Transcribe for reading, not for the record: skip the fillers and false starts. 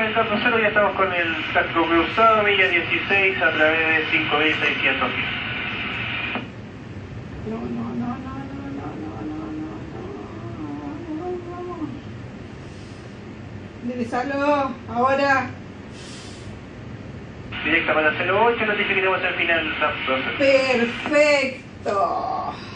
calentando cero, ya estamos con el casco cruzado, milla 16 a través de 5.600 pies. No. Enderezalo, ahora. Directa para 08, notificaremos el final. Perfecto.